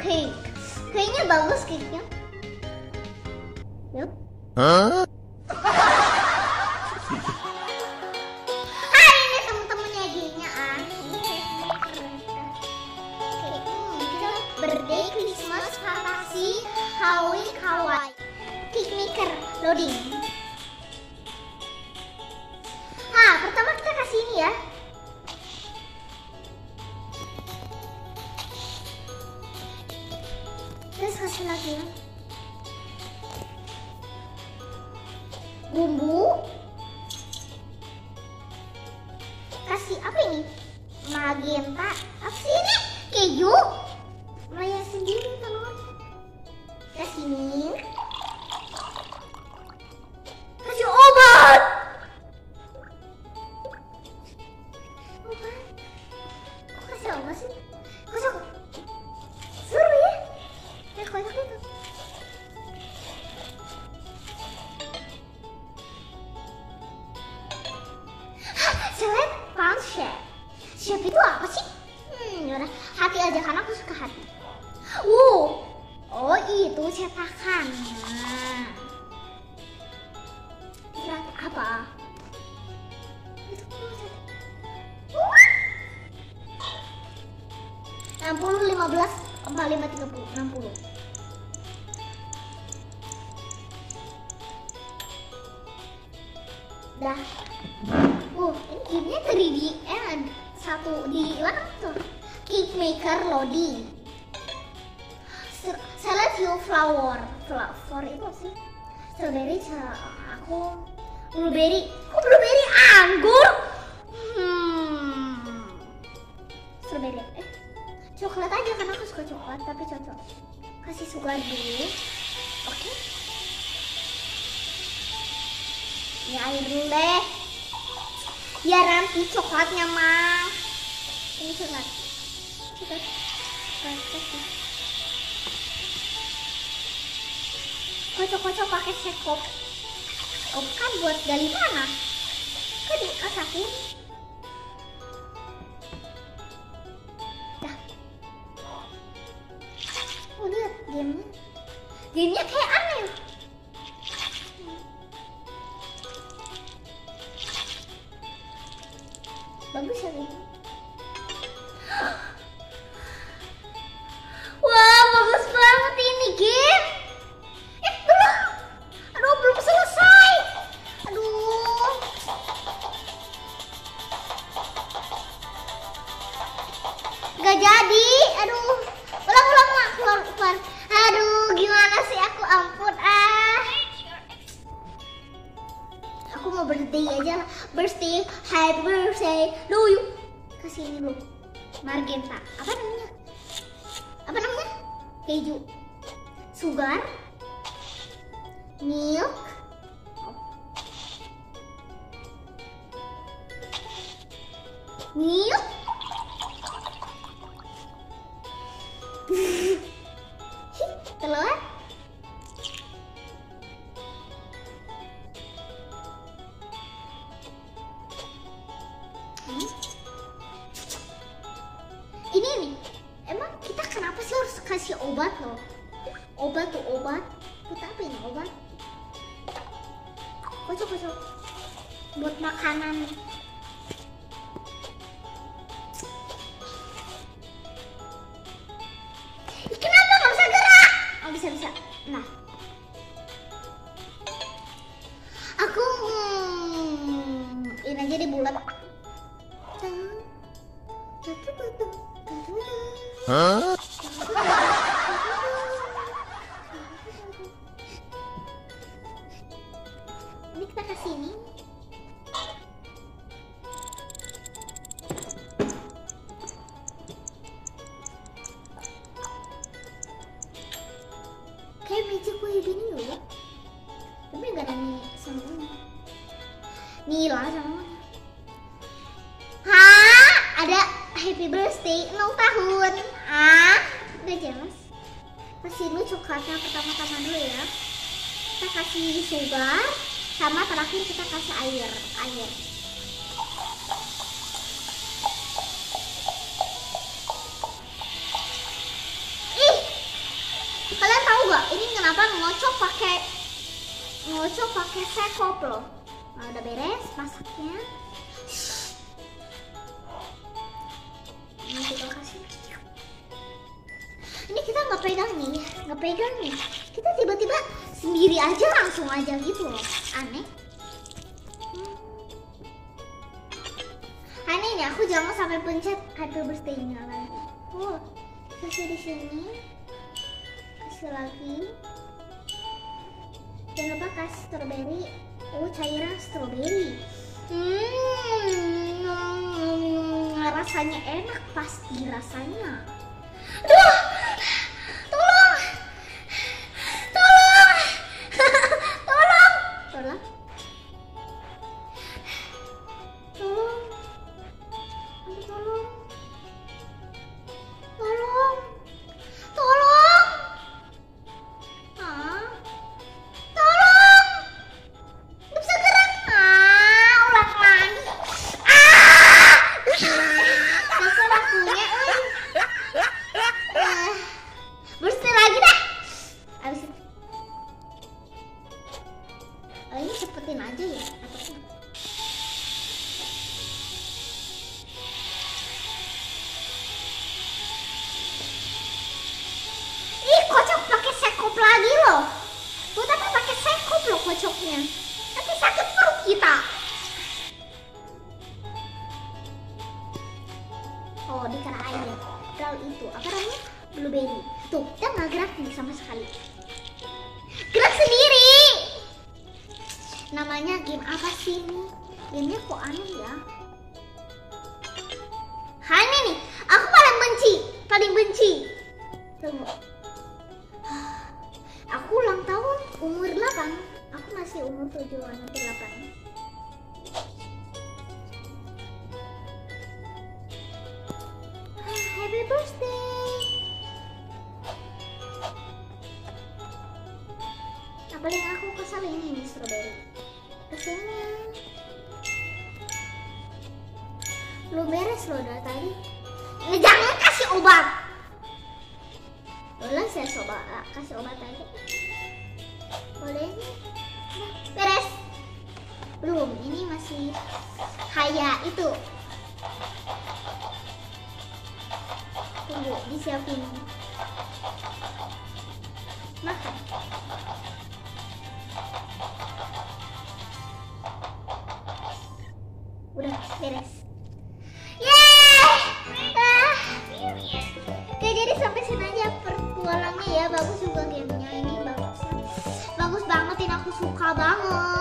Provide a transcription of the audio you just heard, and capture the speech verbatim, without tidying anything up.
cake. Kayaknya bagus cake-nya. Yuk. Hah? Hai, ini temen-temennya G-nya ah. Oke, hmm, kita birthday, Christmas, fantasi, Halloween, kawaii. Cake maker, loading. Nah, pertama kita kasih ini ya. Terus kasih lagi ya. Bumbu. Kasih apa ini? Magenta. Apa sih ini? Keju. Maya sendiri teman. Kasih ini. Kasih obat. Obat. Kok kasih obat sih? Kasih obat. Seru ya? Ya kocak itu. Seleb pound shape. Shape itu apa sih? Hmm, yaudah. Hati aja karena aku suka hati. Uh, oh itu cetakan. Nah. Berat apa? Itu cetak. enam puluh, lima belas, empat puluh lima, tiga puluh, enam puluh. Dah. Uh, ini gamenya tiga D and satu di mana tuh? Cake maker loading. Select your flower. Flower itu apa sih? Strawberry, aku blueberry. Kok blueberry anggur? Hmm. Strawberry. Eh, coklat aja karena aku suka coklat tapi cocok. Kasih sugar dulu. Oke. Okay. Ini air dulu deh. Biar nanti coklatnya mah. Ini coklat. Coklat. Coklat. Kocok-kocok pakai sekop. Sekop kan buat gali tanah. Kan dikasakin. Dah. Oh lihat gamenya. Gamenya kayak aneh. Bagus ya ini. Wah, bagus banget ini game. Eh, belum. Aduh, belum selesai. Aduh. Gak jadi. Aduh. Ulang, ulang, ulang. Keluar, keluar. Aduh, gimana sih aku, ampun ah. Aku mau birthday aja lah. Birthday, happy birthday to you. Kasih ini dulu. Magenta. Apa namanya? Apa namanya? Keju. Sugar. Milk. Milk. Telur. Ini nih, emang kita kenapa sih harus kasih obat loh? Obat tuh obat, buat apa ini obat? Kocok-kocok, buat makanan. Ih, kenapa nggak bisa gerak? Oh bisa bisa. Nah, aku hmm, ini aja di bulat. Hah? Ini kita kasih ini. Kayak magic wave ini loh. Tapi gak ada nih semuanya. Nila sama. Hah? Ada happy birthday ulang tahun. Ah, udah jelas. Kasih dulu coklatnya pertama-tama dulu ya. Kita kasih sugar, sama terakhir kita kasih air, air. Ih, Kalian tahu gak ini kenapa ngocok pakai ngocok pakai sekop loh. Nah, udah beres masaknya. Ini kita kasih. Ini kita nggak pegang nih, nggak pegang nih. Kita tiba-tiba sendiri aja langsung aja gitu loh, aneh. Hmm. Aneh nih, aku jangan sampai pencet happy birthday-nya lagi. Oh, kasih di sini, kasih lagi. Jangan lupa kasih strawberry. Oh, cairan strawberry. Hmm, rasanya enak pasti rasanya. Aduh, tolong, tolong, tolong, tolong, tolong, tolong, tolong, tolong, ah, tolong, nggak bisa gerak, ah, ulang lagi, ah, dasar akunya, eh. Uh, bersih lagi dah. Abis itu. Oh, ini cepetin aja ya. Atau ih, kocok pakai sekop lagi loh. Buat apa pakai sekop loh kocoknya? Nanti sakit perut kita. Oh, dikira aja. Kalau itu apa namanya? Blueberry. Tuh, kita nggak gerak nih sama sekali. Gerak sendiri. Namanya game apa sih ini? Gamenya kok aneh ya? Aneh nih. Aku paling benci, paling benci. Tunggu. Aku ulang tahun umur delapan. Aku masih umur tujuh, nanti delapan. Happy birthday. Nah, paling aku kesal ini nih strawberry. Kesini. Belum beres loh dari tadi. Nah, jangan kasih obat. Boleh saya coba kasih obat tadi. Boleh? Nah, beres. Belum. Ini masih kayak itu. Tunggu, disiapin. Makan. Udah beres. Yeay! Ah. Oke, jadi sampai sini aja pertualangnya ya. Bagus juga gamenya ini, bagus. Bagus banget, ini aku suka banget.